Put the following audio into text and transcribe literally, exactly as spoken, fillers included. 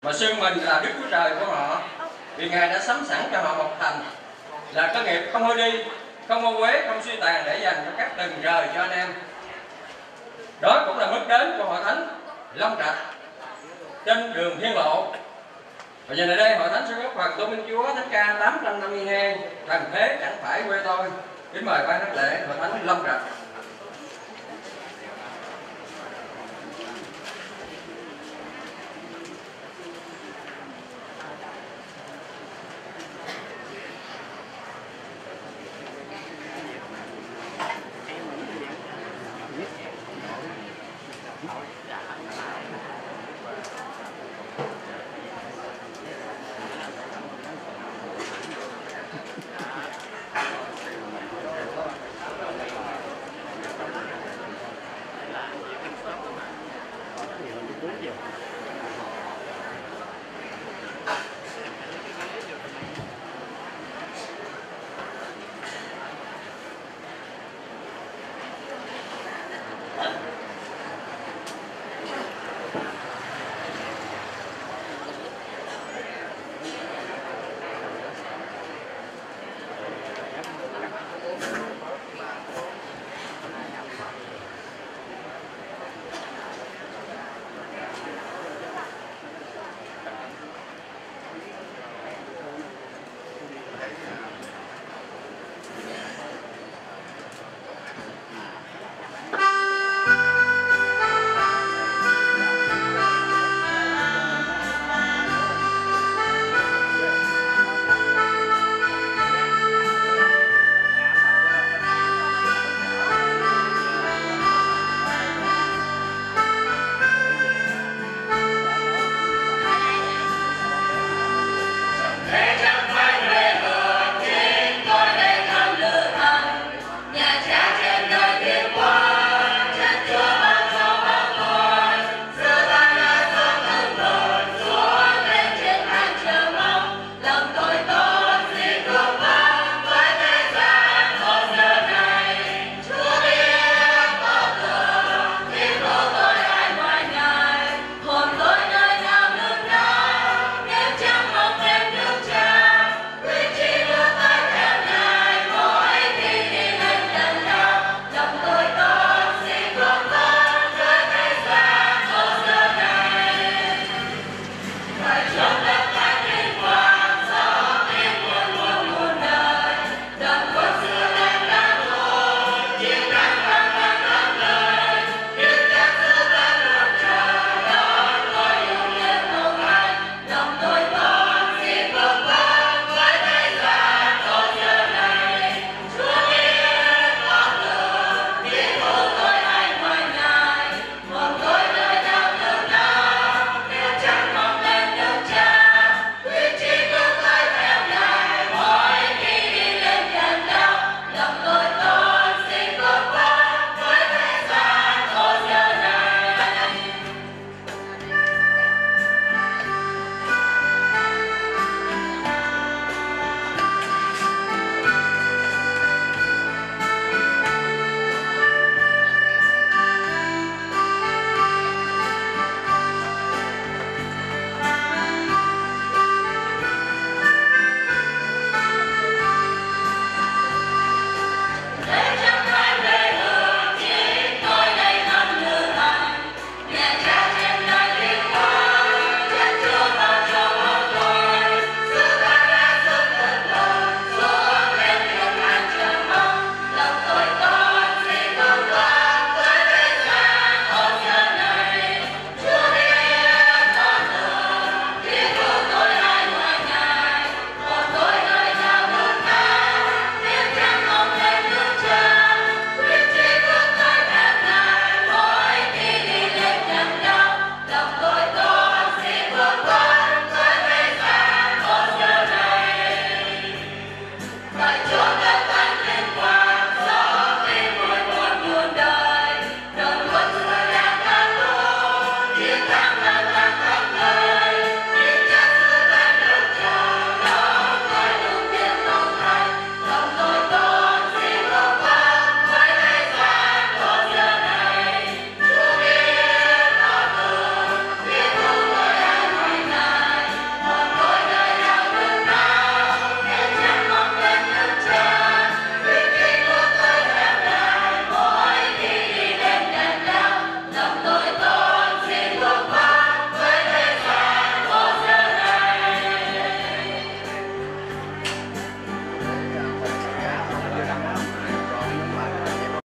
mà xưng mình là Đức Chúa Trời của họ, vì Ngài đã sắm sẵn cho họ một thành là cơ nghiệp không hôi đi, không ô uế, không suy tàn, để dành cho các tầng trời cho anh em. Đó cũng là mức đến của hội thánh Long Trạch trên đường Thiên Lộ. Và giờ này đây hội thánh sẽ góp phần tôn vinh Chúa thánh ca tám trăm năm mươi hai, Thần thế chẳng phải quê tôi. Kính mời ban đắc lễ hội thánh Long Trạch.